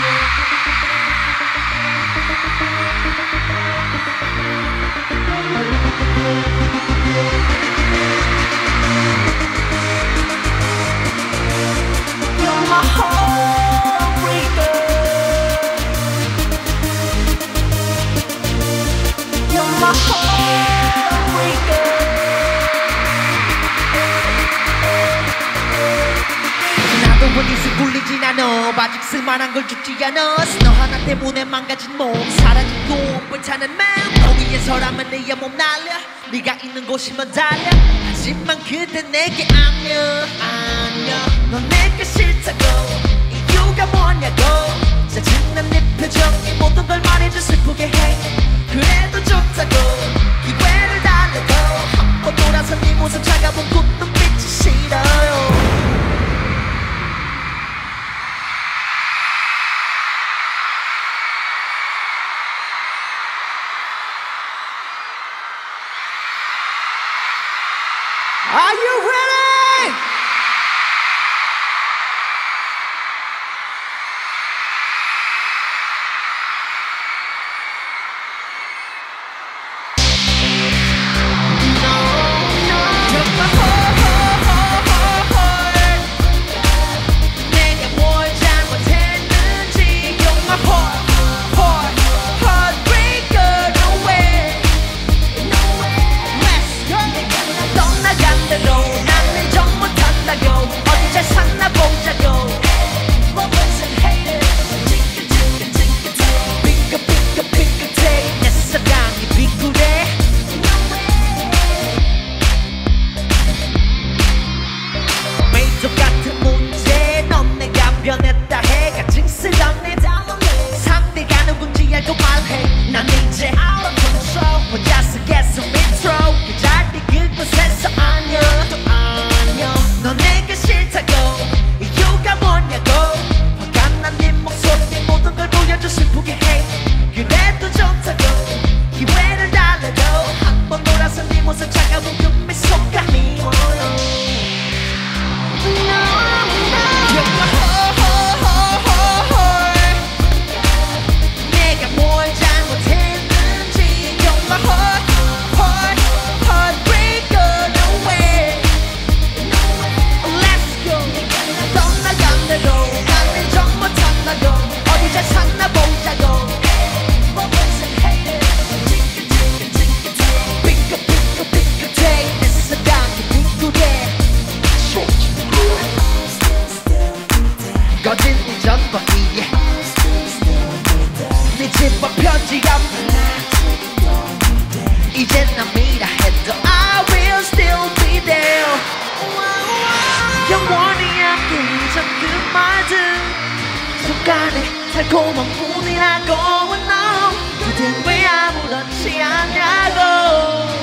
어디서 굴리진 않아 아직 쓸만한 걸 죽지 않아 너 하나 때문에 망가진 몸 사라지고 불타는 마음 거기에서라면 내 몸 날려 네가 있는 곳이면 달려 하지만 그대 내게 안녕 넌 내게 싫다고 이유가 뭐냐고 짜증난 네 표정이 모든 걸 말해줘 슬프게 해 그래도 좋다고 기회를 달라고 한번 돌아서 네 모습 차가운 꽃눈빛이 싫어요 Are you ready? 변했다 해가 징스런 내 상대가 누군지 알고 말해 난 이제 out of control 혼자서 계속 intro 그 자리 그곳에서 안녕 또 안녕 넌 내게 싫다고 이유가 뭐냐고 화가 난 네 목소리 모든 걸 보여줘 슬프게 해 그래도 좋다고 기회를 달라도 한번 돌아서 네 모습 차가운 그 미소가 미워요 거진 이전거기에 네 집 앞 편지 앞에 이젠 남이라 해도 I will still be there 영원히 함께 잊은 그 말들 순간에 달콤한 뿐이라고 너 그댄 왜 아무렇지 않냐고